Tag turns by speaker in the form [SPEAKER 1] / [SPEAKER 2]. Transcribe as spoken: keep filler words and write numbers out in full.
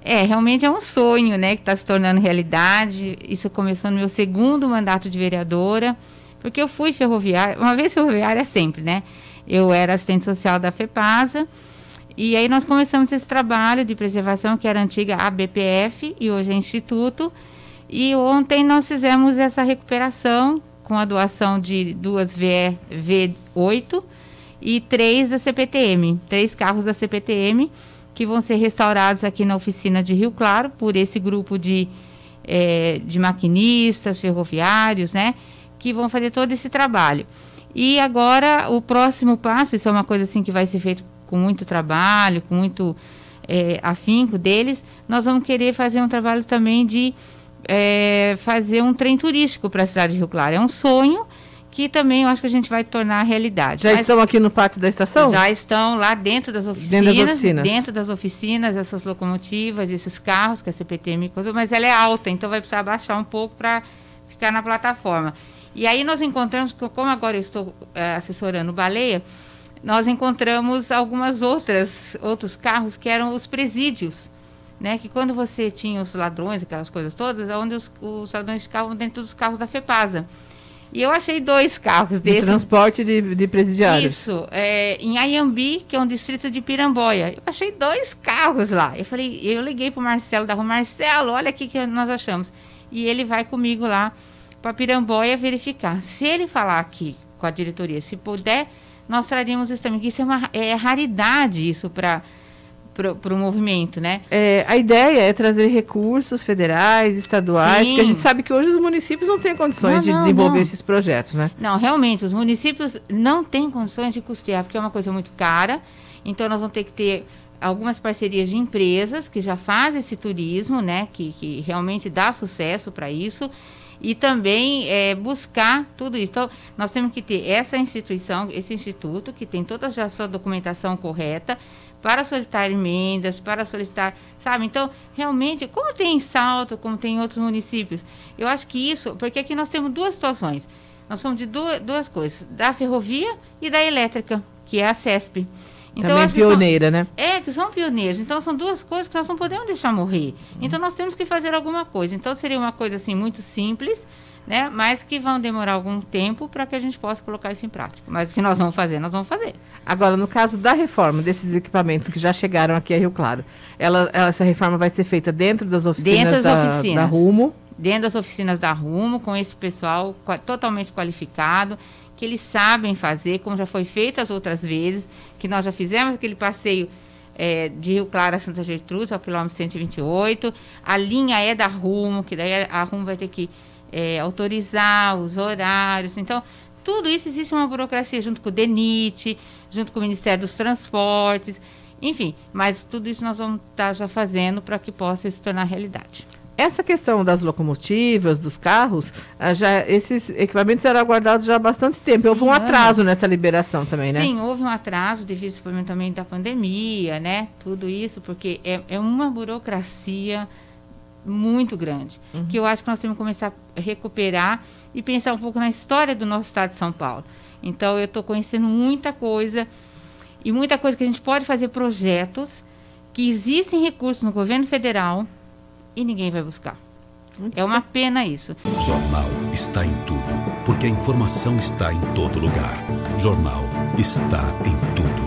[SPEAKER 1] É, realmente é um sonho, né, que está se tornando realidade. Isso começou no meu segundo mandato de vereadora, porque eu fui ferroviária, uma vez ferroviária sempre, né? Eu era assistente social da FEPASA, e aí nós começamos esse trabalho de preservação, que era a antiga A B P F, e hoje é Instituto, e ontem nós fizemos essa recuperação com a doação de duas V E V oito e três da C P T M, três carros da C P T M, que vão ser restaurados aqui na oficina de Rio Claro, por esse grupo de, é, de maquinistas, ferroviários, né, que vão fazer todo esse trabalho. E agora, o próximo passo, isso é uma coisa assim que vai ser feito com muito trabalho, com muito é, afinco deles, nós vamos querer fazer um trabalho também de é, fazer um trem turístico para a cidade de Rio Claro. É um sonho que também eu acho que a gente vai tornar realidade.
[SPEAKER 2] Já
[SPEAKER 1] Mas
[SPEAKER 2] estão aqui no pátio da estação?
[SPEAKER 1] já estão lá dentro das oficinas,
[SPEAKER 2] dentro das oficinas,
[SPEAKER 1] dentro das oficinas, essas locomotivas, esses carros que a C P T M coisa, mas ela é alta, então vai precisar baixar um pouco para ficar na plataforma. E aí nós encontramos, como agora eu estou é, assessorando o Baleia, nós encontramos algumas outras, outros carros que eram os presídios, né? Que quando você tinha os ladrões, aquelas coisas todas, onde os, os ladrões ficavam dentro dos carros da FEPASA. E eu achei dois carros desses.
[SPEAKER 2] De transporte de, de presidiários.
[SPEAKER 1] Isso, é, em Ayambi, que é um distrito de Piramboia. Eu achei dois carros lá. Eu falei, eu liguei para o Marcelo da rua, Marcelo, olha aqui que nós achamos. E ele vai comigo lá para Piramboia verificar. Se ele falar aqui com a diretoria, se puder, nós traríamos isso também. Isso é uma é raridade isso para para o movimento, né?
[SPEAKER 2] É, a ideia é trazer recursos federais, estaduais,
[SPEAKER 1] Sim.
[SPEAKER 2] porque a gente sabe que hoje os municípios não têm condições
[SPEAKER 1] não,
[SPEAKER 2] de
[SPEAKER 1] não,
[SPEAKER 2] desenvolver
[SPEAKER 1] não.
[SPEAKER 2] esses projetos, né?
[SPEAKER 1] Não, realmente, os municípios não têm condições de custear, porque é uma coisa muito cara, então nós vamos ter que ter algumas parcerias de empresas que já fazem esse turismo, né, que, que realmente dá sucesso para isso, e também é, buscar tudo isso. Então, nós temos que ter essa instituição, esse instituto, que tem toda já a sua documentação correta, para solicitar emendas, para solicitar, sabe? Então, realmente, como tem em Salto, como tem em outros municípios, eu acho que isso, porque aqui nós temos duas situações. Nós somos de duas, duas coisas, da ferrovia e da elétrica, que é a CESP. Então,
[SPEAKER 2] também pioneira,
[SPEAKER 1] são,
[SPEAKER 2] né?
[SPEAKER 1] É, que são pioneiros. Então, são duas coisas que nós não podemos deixar morrer. Então, nós temos que fazer alguma coisa. Então, seria uma coisa, assim, muito simples, né? Mas que vão demorar algum tempo para que a gente possa colocar isso em prática. Mas o que nós vamos fazer, nós vamos fazer.
[SPEAKER 2] Agora, no caso da reforma desses equipamentos que já chegaram aqui a Rio Claro, ela, ela, essa reforma vai ser feita dentro das oficinas,
[SPEAKER 1] dentro das
[SPEAKER 2] da,
[SPEAKER 1] oficinas
[SPEAKER 2] da Rumo?
[SPEAKER 1] Dentro das oficinas da Rumo, com esse pessoal totalmente qualificado, que eles sabem fazer, como já foi feito as outras vezes, que nós já fizemos aquele passeio é, de Rio Claro a Santa Gertrudes, ao quilômetro cento e vinte e oito. A linha é da Rumo, que daí a Rumo vai ter que é, autorizar os horários. Então, tudo isso existe uma burocracia junto com o DENIT, junto com o Ministério dos Transportes, enfim, mas tudo isso nós vamos estar já fazendo para que possa se tornar realidade.
[SPEAKER 2] Essa questão das locomotivas, dos carros, já, esses equipamentos eram aguardados já há bastante tempo. Sim, houve um atraso anos. nessa liberação também, né?
[SPEAKER 1] Sim, houve um atraso devido ao também da pandemia, né? Tudo isso, porque é, é uma burocracia muito grande, uhum. que eu acho que nós temos que começar a recuperar e pensar um pouco na história do nosso estado de São Paulo. Então, eu estou conhecendo muita coisa, e muita coisa que a gente pode fazer projetos, que existem recursos no governo federal, e ninguém vai buscar. É uma pena isso.
[SPEAKER 3] Jornal está em tudo, porque a informação está em todo lugar. Jornal está em tudo.